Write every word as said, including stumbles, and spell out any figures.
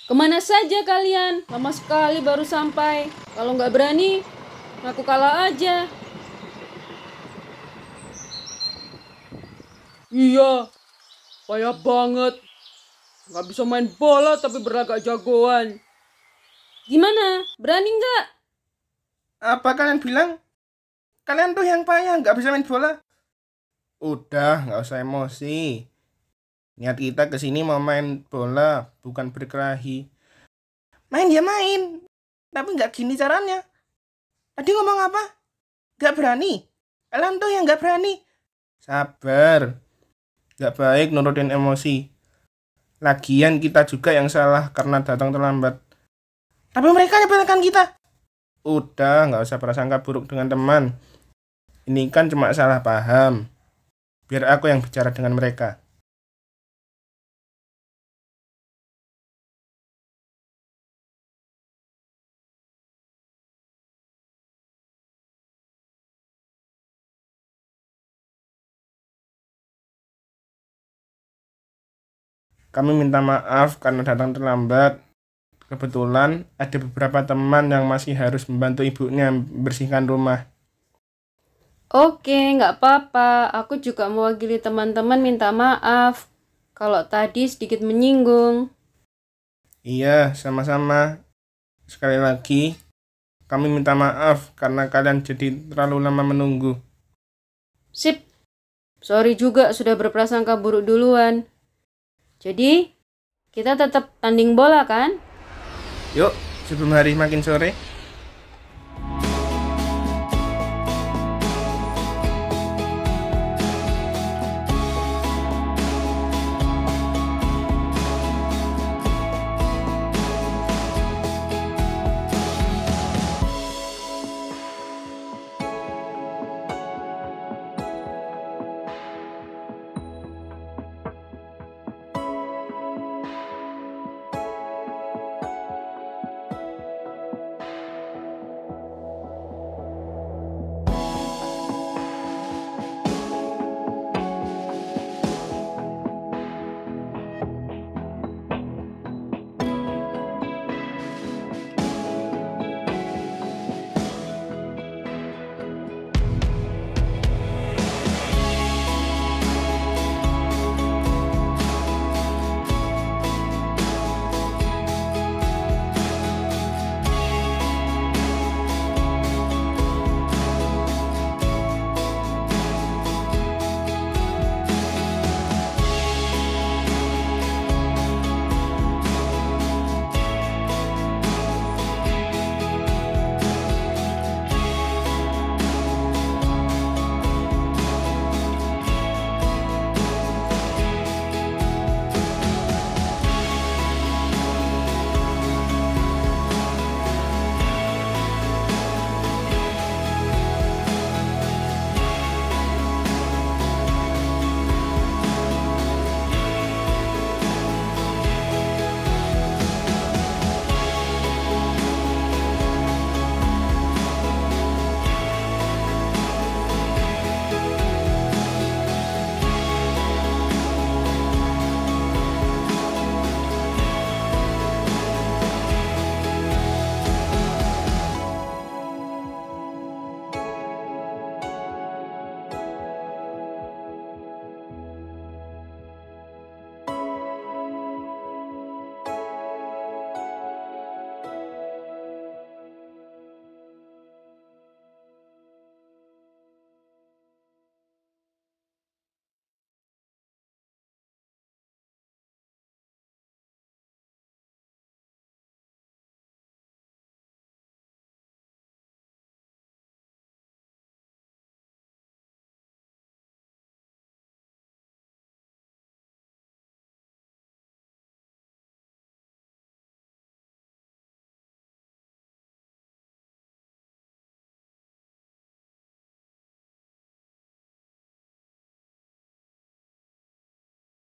Kemana saja kalian? Lama sekali baru sampai. Kalau nggak berani, aku kalah aja. Iya, payah banget. Nggak bisa main bola tapi berlagak jagoan. Gimana? Berani nggak? Apa kalian bilang? Kalian tuh yang payah, nggak bisa main bola. Udah, nggak usah emosi. Niat kita kesini mau main bola, bukan berkelahi. Main ya main, tapi nggak gini caranya. Tadi ngomong apa? Nggak berani. Kalian tuh yang nggak berani. Sabar. Nggak baik nurutin emosi. Lagian kita juga yang salah karena datang terlambat. Tapi mereka nyepelekan kita. Udah, nggak usah prasangka buruk dengan teman. Ini kan cuma salah paham. Biar aku yang bicara dengan mereka. Kami minta maaf karena datang terlambat. Kebetulan ada beberapa teman yang masih harus membantu ibunya membersihkan rumah. Oke, nggak apa-apa. Aku juga mewakili teman-teman minta maaf kalau tadi sedikit menyinggung. Iya, sama-sama. Sekali lagi, kami minta maaf karena kalian jadi terlalu lama menunggu. Sip. Sorry juga sudah berprasangka buruk duluan. Jadi, kita tetap tanding bola kan? Yuk, sebelum hari makin sore.